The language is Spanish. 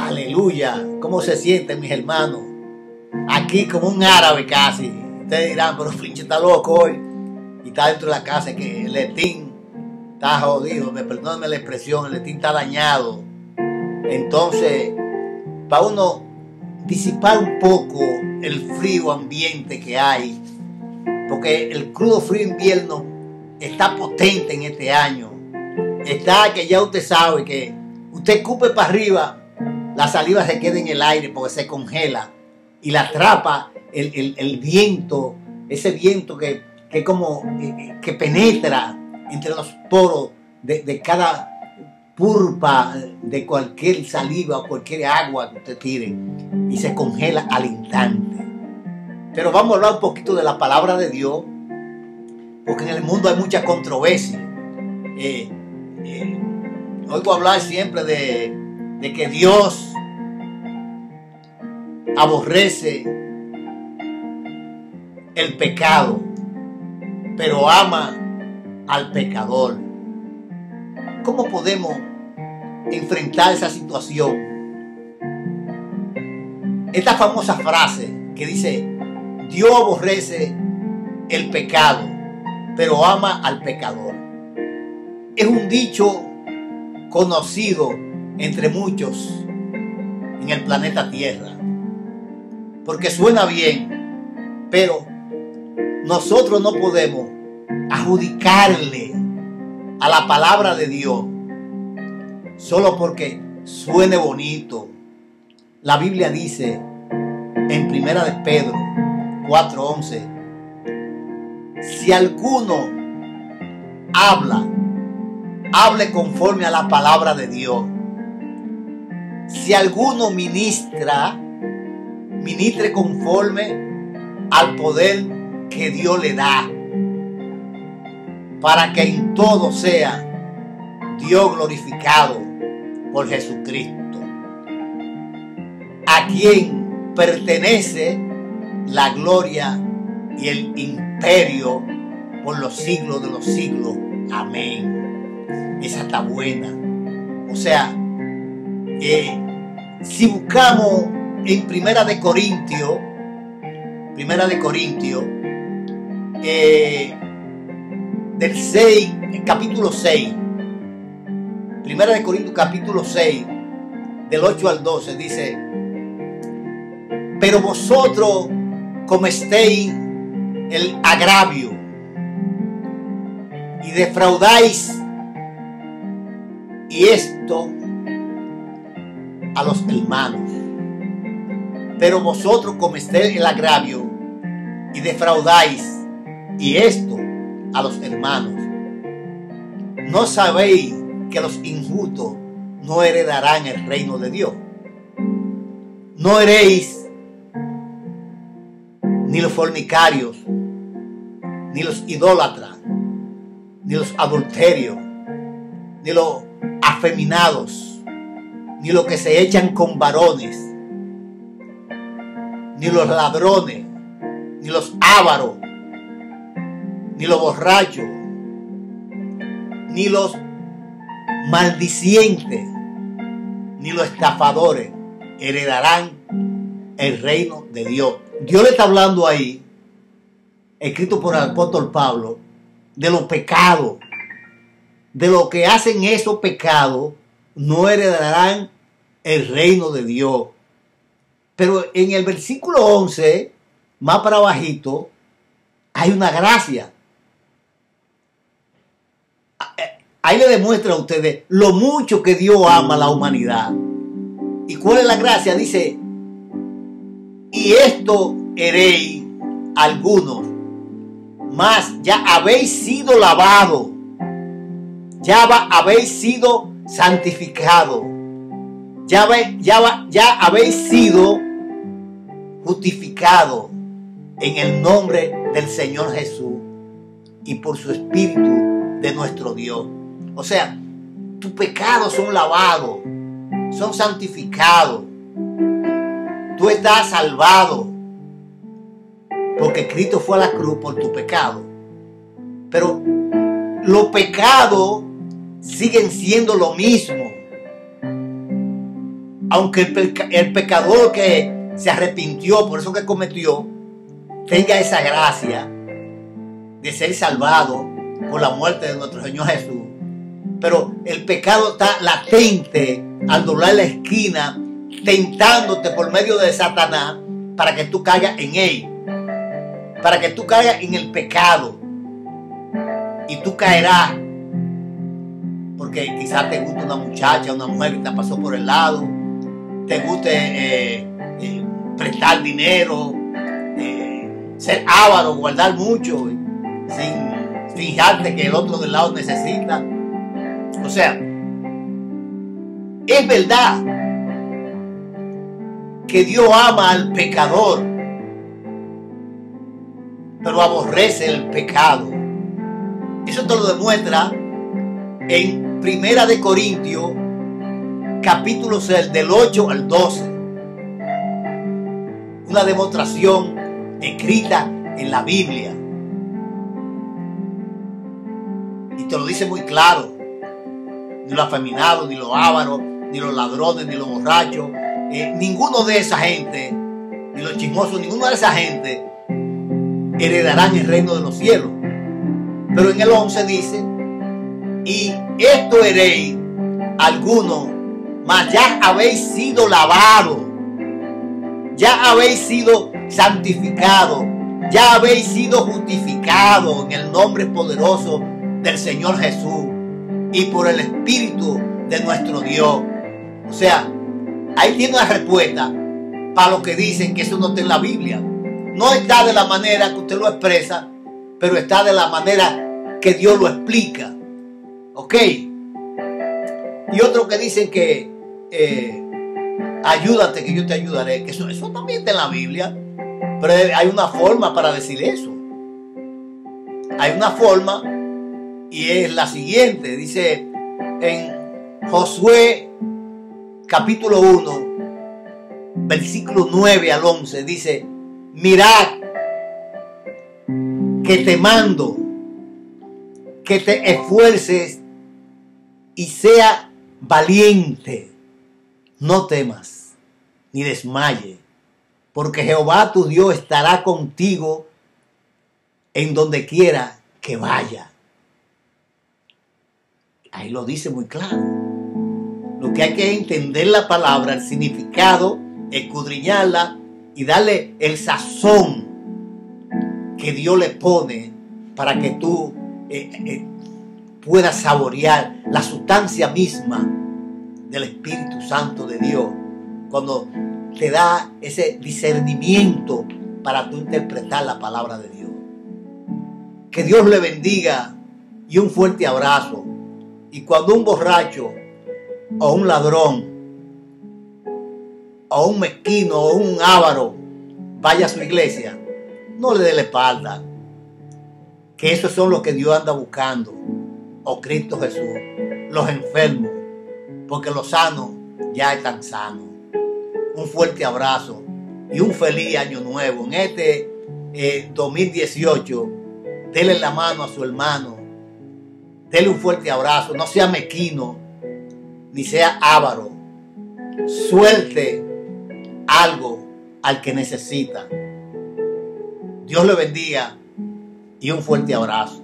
Aleluya. ¿Cómo se sienten mis hermanos? Aquí como un árabe casi. Ustedes dirán, pero Flinche está loco hoy. Y está dentro de la casa, que el letín está jodido. Perdónenme la expresión, el letín está dañado. Entonces, para uno disipar un poco el frío ambiente que hay, porque el crudo frío invierno está potente en este año. Está que ya usted sabe que usted escupe para arriba, la saliva se queda en el aire porque se congela y la atrapa el viento, ese viento que como que penetra entre los poros de cada pulpa de cualquier saliva o cualquier agua que usted tire y se congela al instante. Pero vamos a hablar un poquito de la palabra de Dios, porque en el mundo hay mucha controversia. Oigo hablar siempre de que Dios aborrece el pecado, pero ama al pecador. ¿Cómo podemos enfrentar esa situación? Esta famosa frase que dice: Dios aborrece el pecado, pero ama al pecador. Es un dicho conocido entre muchos en el planeta Tierra, porque suena bien, pero nosotros no podemos adjudicarle a la palabra de Dios solo porque suene bonito. La Biblia dice en 1 de Pedro 4:11: si alguno hable conforme a la palabra de Dios. Si alguno ministre conforme al poder que Dios le da, para que en todo sea Dios glorificado por Jesucristo, a quien pertenece la gloria y el imperio por los siglos de los siglos. Amén. Esa está buena. O sea, si buscamos en Primera de Corintios, del 6, capítulo 6, Primera de Corintios capítulo 6, del 8 al 12, dice: pero vosotros cometéis el agravio y defraudáis, y esto a los hermanos. Pero vosotros cometéis el agravio y defraudáis, y esto a los hermanos. ¿No sabéis que los injustos no heredarán el reino de Dios? No heréis ni los fornicarios, ni los idólatras, ni los adulterios, ni los afeminados, ni los que se echan con varones, ni los ladrones, ni los ávaros, ni los borrachos, ni los maldicientes, ni los estafadores heredarán el reino de Dios. Dios le está hablando ahí, escrito por el apóstol Pablo, de los pecados, de lo que hacen esos pecados, no heredarán el reino de Dios. Pero en el versículo 11, más para abajito, hay una gracia. Ahí le demuestra a ustedes lo mucho que Dios ama a la humanidad. ¿Y cuál es la gracia? Dice: y esto heréis algunos, mas ya habéis sido lavados, ya habéis sido santificados, ya habéis sido justificados en el nombre del Señor Jesús y por su Espíritu de nuestro Dios. O sea, tus pecados son lavados, son santificados. Tú estás salvado porque Cristo fue a la cruz por tu pecado. Pero los pecados siguen siendo lo mismo. aunque el pecador que se arrepintió por eso que cometió, tenga esa gracia de ser salvado por la muerte de nuestro Señor Jesús. Pero el pecado está latente al doblar la esquina, tentándote por medio de Satanás para que tú caigas en él, para que tú caigas en el pecado. Y tú caerás porque quizás te guste una muchacha, una mujer que te pasó por el lado, te guste prestar dinero, ser avaro, guardar mucho sin fijarte que el otro del lado necesita. O sea, es verdad que Dios ama al pecador, pero aborrece el pecado. Eso te lo demuestra en Primera de Corintios, capítulo 6, del 8 al 12. Una demostración escrita en la Biblia. Y te lo dice muy claro. Ni los afeminados, ni los ávaros, ni los ladrones, ni los borrachos, ninguno de esa gente, ni los chismosos, ninguno de esa gente heredarán el reino de los cielos. Pero en el 11 dice: y esto heréis algunos, mas ya habéis sido lavados, ya habéis sido santificados, ya habéis sido justificados en el nombre poderoso del Señor Jesús y por el Espíritu de nuestro Dios. O sea, ahí tiene una respuesta para los que dicen que eso no está en la Biblia. No está de la manera que usted lo expresa, pero está de la manera que Dios lo explica. ¿Ok? Y otros que dicen que ayúdate que yo te ayudaré, que eso también está en la Biblia, pero hay una forma para decir eso. Hay una forma y es la siguiente. Dice en Josué capítulo 1 versículo 9 al 11, dice: mirad que te mando que te esfuerces y sea valiente, no temas ni desmayes, porque Jehová tu Dios estará contigo en donde quiera que vaya. Ahí lo dice muy claro. Lo que hay que entender la palabra, el significado, escudriñarla y darle el sazón que Dios le pone para que tú puedas saborear la sustancia misma del Espíritu Santo de Dios, cuando te da ese discernimiento para tú interpretar la palabra de Dios. Que Dios le bendiga y un fuerte abrazo. Y cuando un borracho o un ladrón o un mezquino o un avaro vaya a su iglesia, no le dé la espalda, que esos son los que Dios anda buscando, o Cristo Jesús, los enfermos, porque los sanos ya están sanos. Un fuerte abrazo y un feliz año nuevo. En este 2018, dele la mano a su hermano, dele un fuerte abrazo, no sea mezquino, ni sea avaro, suelte algo al que necesita. Dios le bendiga y un fuerte abrazo.